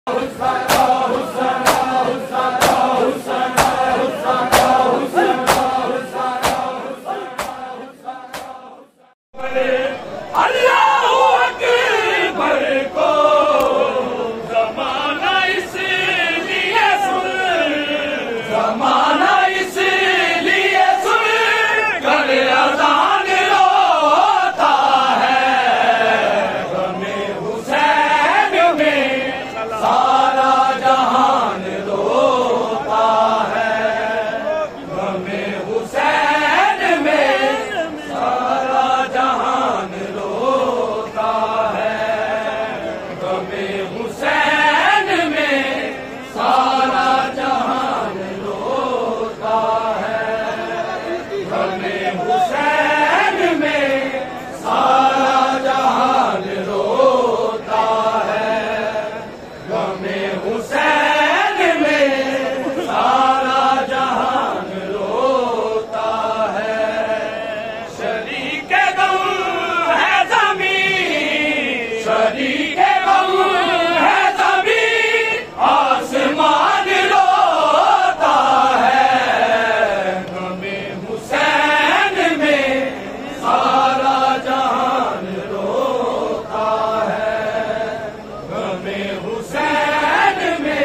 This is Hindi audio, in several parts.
हुसैन में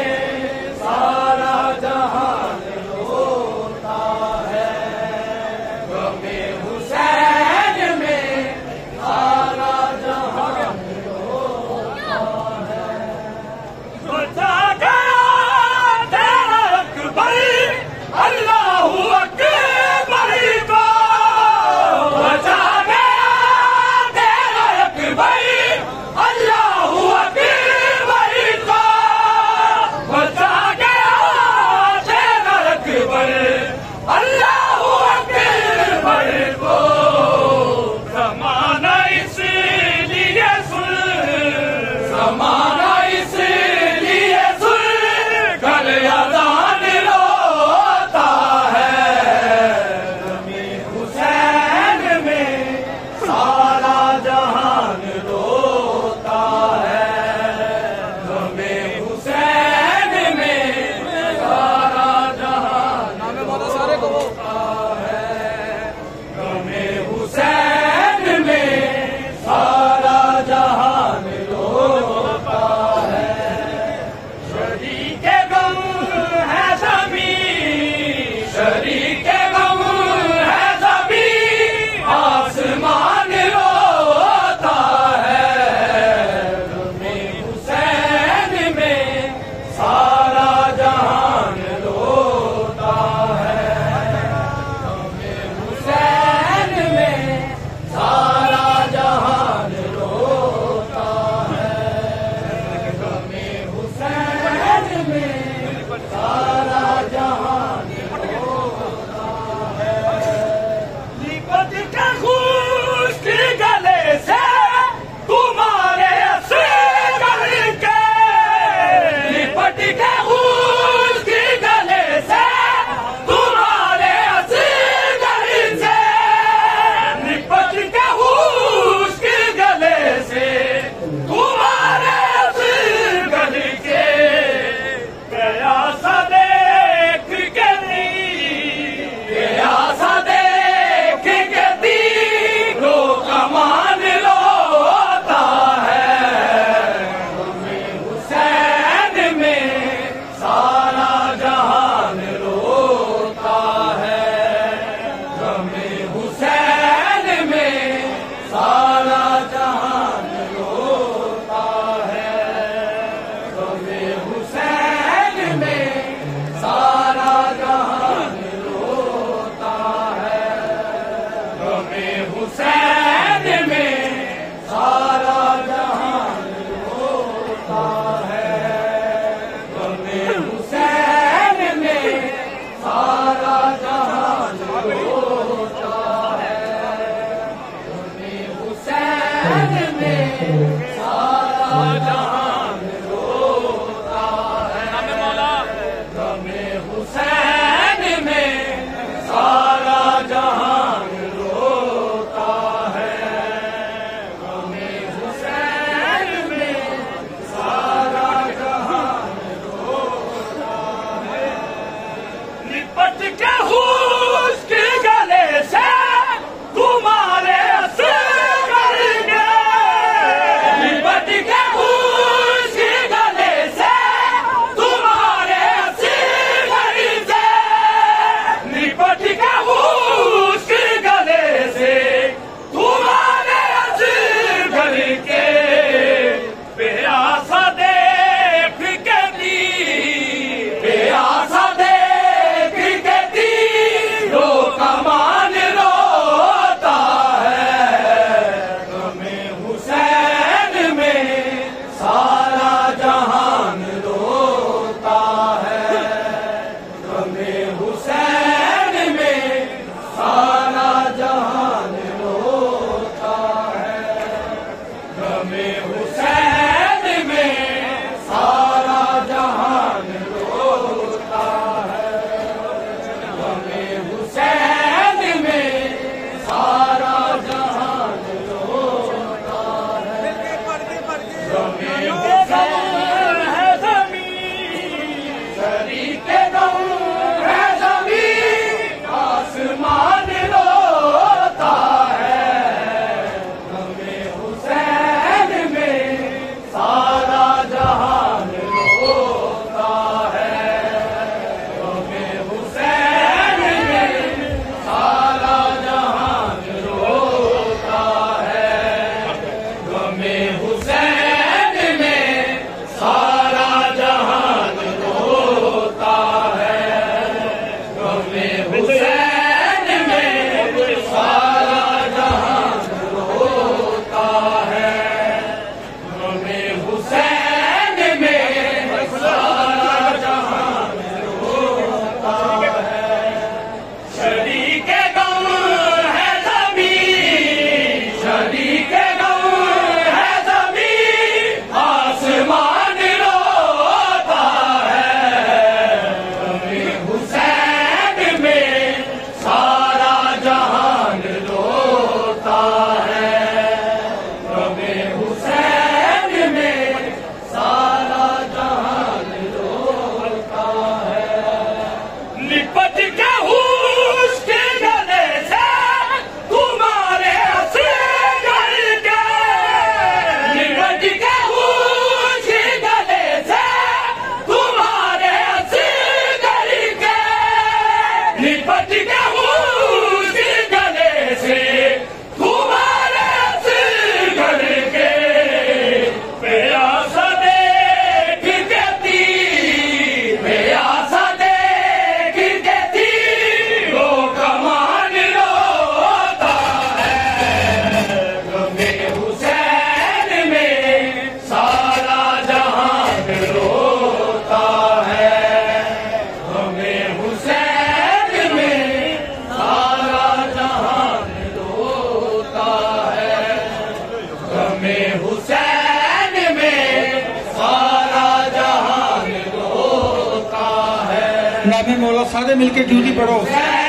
जनाब मौला सारे मिलके जूदी पढ़ो।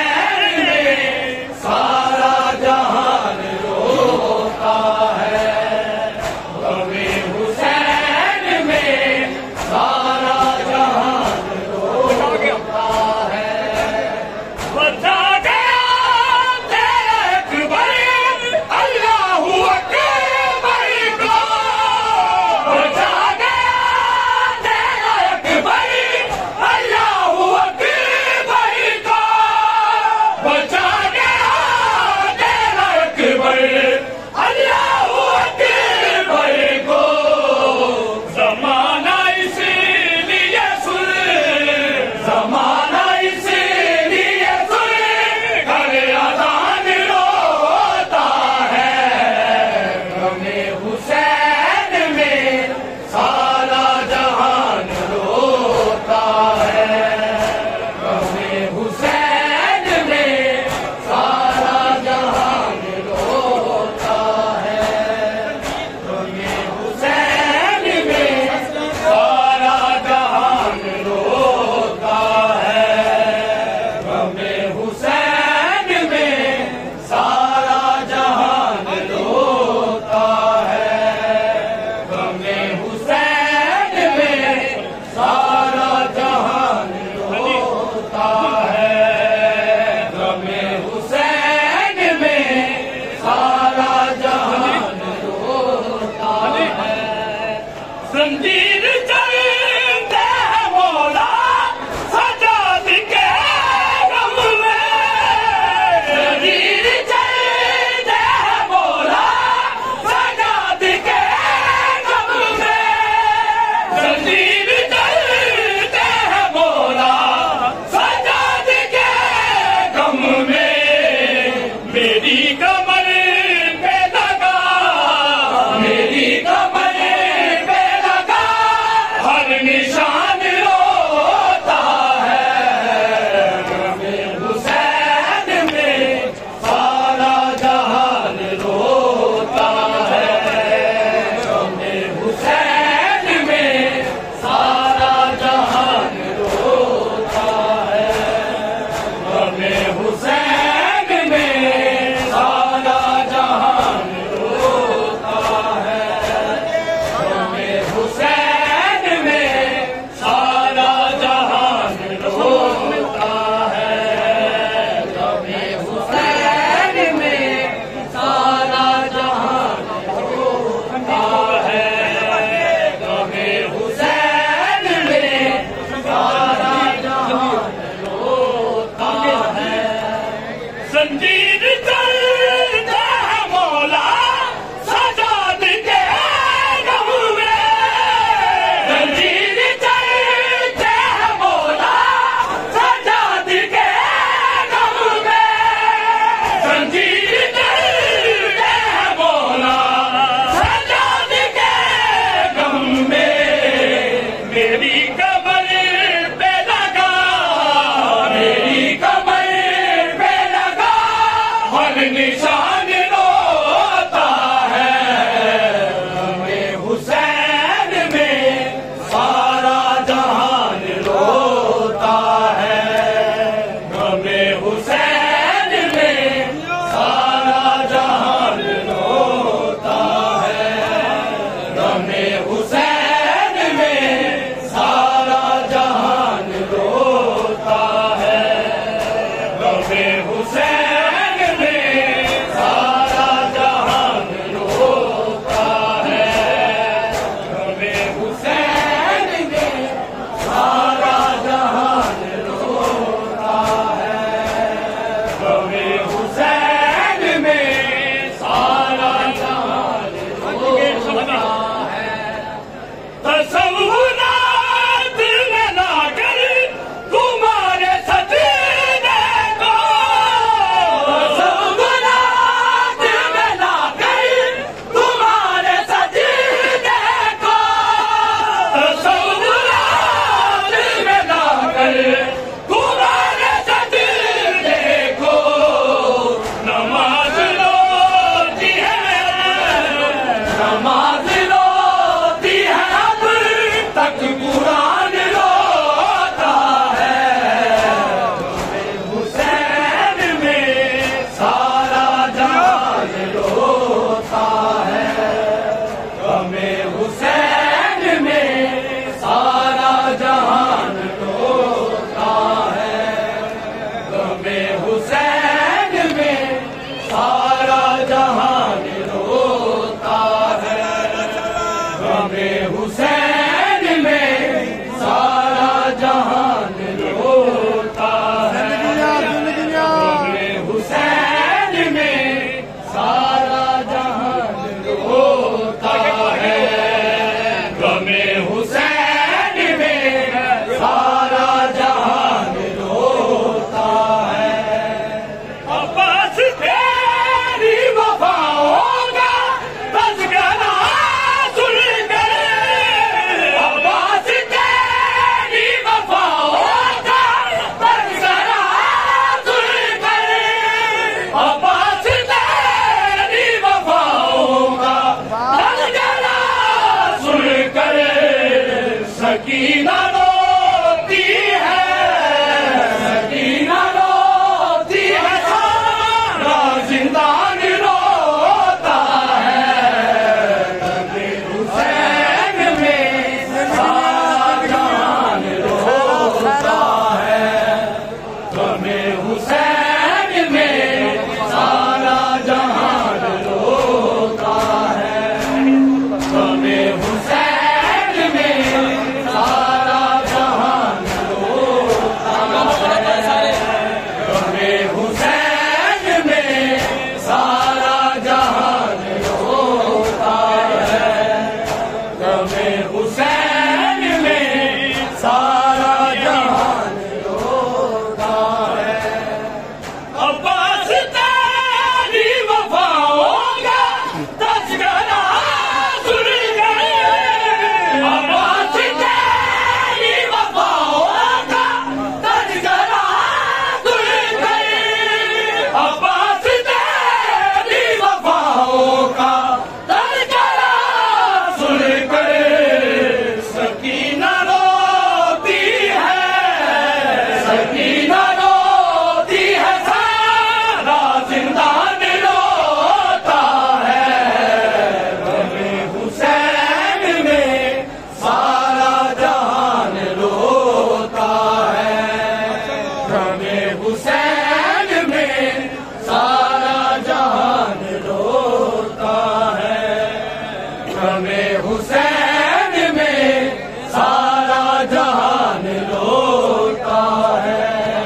सारा जहान रोता है गमे हुसैन में, सारा जहान रोता है। बचा गया तेरा अकबर अल्लाहू अकबर को, बचा गया तेरा अकबर अल्लाहू अकबर को, बचा गया तेरा अकबर अल्लाहू अकबर को। ज़माना इसलिए सुन, ज़माना इसलिए सुन कर अज़ान रोता है गमे हुसैन में, सारा जहान रोता है गमे हुसैन में, सारा जहान रोता है गमे हुसैन में, सारा जहान रोता है गमे हुसैन में, सारा जहान रोता है गमे हुसैन में, सारा जहान रोता है गमे हुसैन में, सारा जहान रोता है। जंजीर चलते हैं मौला सजाद के गम में, जंजीर चलते हैं मौला सजाद के गम में, जंजीर चलते हैं मौला सजाद के गम में। मेरी कमर पे लगा, मेरी कमर पे लगा हर निशान रोता है गमे हुसैन में, सारा जहान रोता है गमे हुसैन में, सारा जहान रोता है गमे हुसैन में, सारा जहान रोता है गमे हुसैन में, सारा जहान रोता है गमे हुसैन में, सारा जहान रोता है गमे हुसैन में, सारा जहान रोता है। जंजीर चलते हैं मौला सजाद के गम में, जंजीर चलते हैं मौला सजाद के गम में, जंजीर चलते हैं मौला सजाद के गम में। मेरी कमर पे लगा, मेरी कमर पे लगा हर निशान रोता है गमे हुसैन में, सारा जहान रोता है गमे हुसैन में, सारा जहान रोता है गमे हुसैन में, सारा रोती है, सकीना रोती है, सारा जिंदान रोता है। गमे हुसैन में सारा जहान रोता है, गमे हुसैन में सारा जहान रोता है, गमे हुसैन में सारा जहान रोता है, गमे हुसैन में सारा जहान रोता है, गमे हुसैन में सारा जहान रोता है। अब्बास तेरी वफाओं का तज़किरा सुन गए, अब्बास तेरी वफाओं का तज़किरा सुन गए, अब्बास तेरी वफाओं का तज़किरा सुन गए। सकीना रोती है, सकीना रोती है, सारा जिंदान रोता है। गमे हुसैन में सारा जहान रोता है, गमे हुसैन में सारा जहान रोता है, गमे हुसैन में सारा जहान रोता है,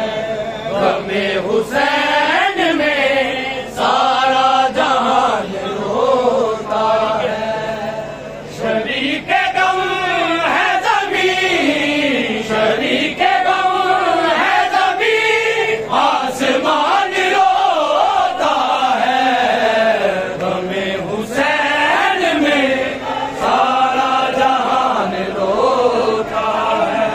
गमे हुसैन में सारा जहान रोता है। शरीके गम है ज़मीं, शरीके गम है ज़मीं, आसमान रोता है। गमे हुसैन में सारा जहान रोता है,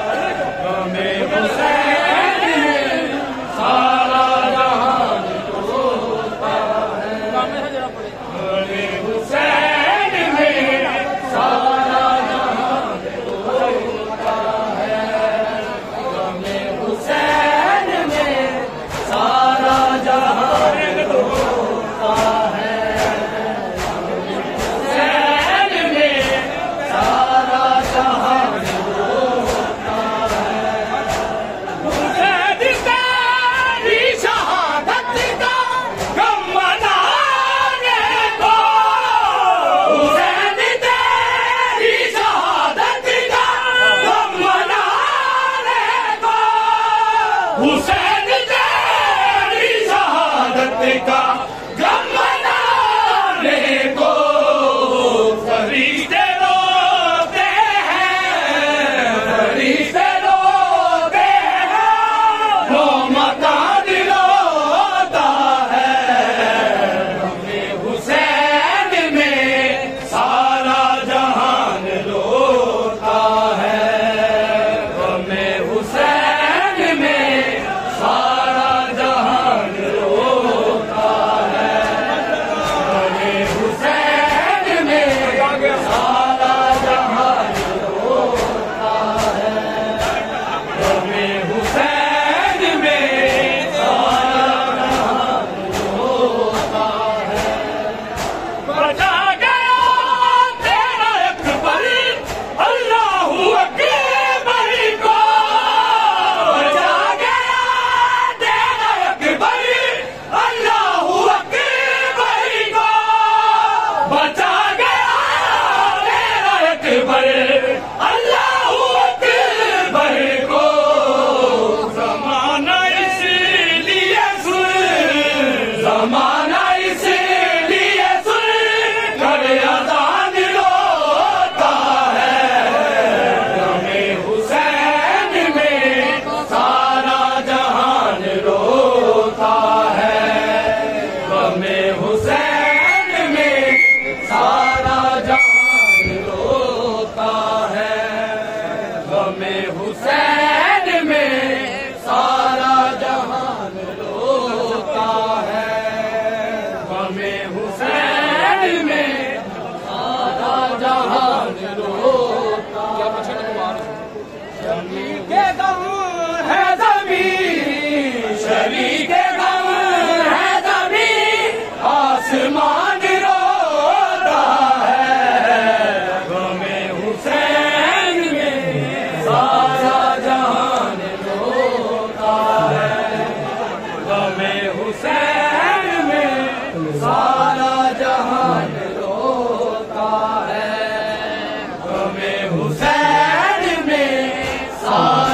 गमे हुसैन में सारा जहान रोता है, गमे हुसैन में सारा जहान रोता है, गमे हुसैन में सारा जहान रोता है, हुसैन में सारा जहान रोता है। हुसैन तेरी शहादत का गम मनाने को, हुसैन तेरी शहादत का गम मनाने को, हुसैन तेरी शहादत का गम मनाने को, फरिश्ते रोते हैं, फरिश्ते रोते हैं, रो मकान रोता है। गमे हुसैन में सारा जहान रोता है, गमे हुसैन में सारा जहान रोता है, गमे हुसैन में सारा जहान रोता है, गमे हुसैन में सारा जहान रोता है। बचा गया तेरा अकबर, अल्लाहू अकबर को, बचा गया तेरा अकबर, अल्लाहू अकबर को, बचा गया तेरा अकबर, अल्लाहू अकबर को। ज़माना इसलिए सुन, ज़माना इसलिए सुन कर अज़ान रोता है। गमे हुसैन में सारा जहान रोता है, गमे हुसैन में सारा जहान रोता है, गमे हुसैन में सारा जहान रोता है, गमे हुसैन में सारा जहान रोता है। आ